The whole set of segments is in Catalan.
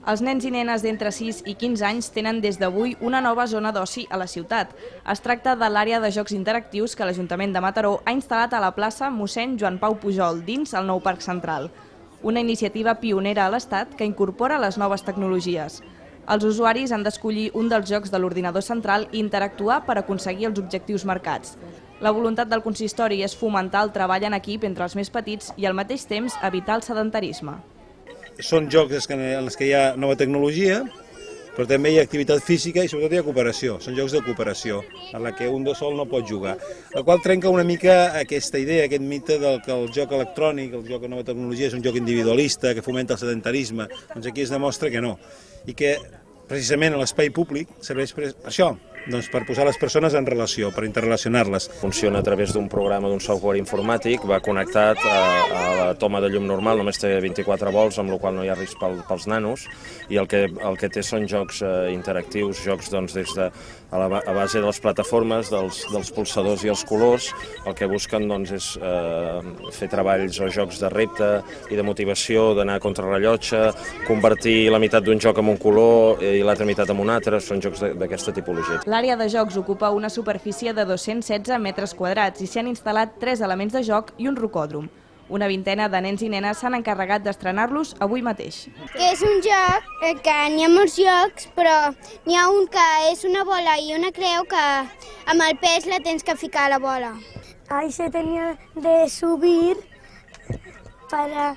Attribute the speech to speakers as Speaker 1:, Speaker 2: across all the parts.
Speaker 1: Els nens i nenes d'entre 6 i 15 anys tenen des d'avui una nova zona d'oci a la ciutat. Es tracta de l'àrea de jocs interactius que l'Ajuntament de Mataró ha instal·lat a la plaça Mossèn Joan Pau Pujol, dins el nou Parc Central. Una iniciativa pionera a l'Estat que incorpora les noves tecnologies. Els usuaris han d'escollir un dels jocs de l'ordinador central i interactuar per aconseguir els objectius marcats. La voluntat del consistori és fomentar el treball en equip entre els més petits i al mateix temps evitar el sedentarisme.
Speaker 2: Són jocs en els que hi ha nova tecnologia, però també hi ha activitat física i sobretot hi ha cooperació. Són jocs de cooperació, en la que un de sol no pot jugar. La qual trenca una mica aquesta idea, aquest mite que el joc electrònic, el joc de nova tecnologia és un joc individualista, que fomenta el sedentarisme. Doncs aquí es demostra que no. I que precisament l'espai públic serveix per això, doncs per posar les persones en relació, per interrelacionar-les.
Speaker 3: Funciona a través d'un programa, d'un software informàtic, va connectat a la toma de llum normal, només té 24 volts, amb la qual no hi ha risc pels nanos, i el que té són jocs interactius, jocs des de a base de les plataformes, dels pulsadors i els colors. El que busquen és fer treballs o jocs de repte i de motivació, d'anar a contrarrellotge, convertir la meitat d'un joc en un color i l'altra meitat en un altre, són jocs d'aquesta tipologia.
Speaker 1: L'àrea de jocs ocupa una superfície de 216 metres quadrats i s'hi han instal·lat 3 elements de joc i un rocòdrom. Una vintena de nens i nenes s'han encarregat d'estrenar-los avui mateix.
Speaker 4: És un joc que n'hi ha molts jocs, però n'hi ha un que és una bola i una creu que amb el pes la tens que ficar a la bola.
Speaker 5: Ahí se tenía de subir para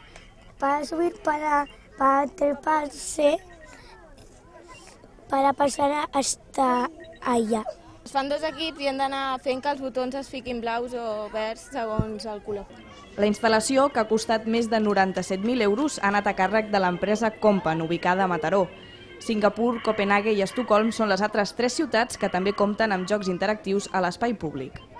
Speaker 5: treparse, para pasar hasta allà.
Speaker 6: Es fan dos equips i han d'anar fent que els botons es fiquin blaus o verds segons el color.
Speaker 1: La instal·lació, que ha costat més de 97.000 euros, ha anat a càrrec de l'empresa Compan, ubicada a Mataró. Singapur, Copenhague i Estocolm són les altres 3 ciutats que també compten amb jocs interactius a l'espai públic.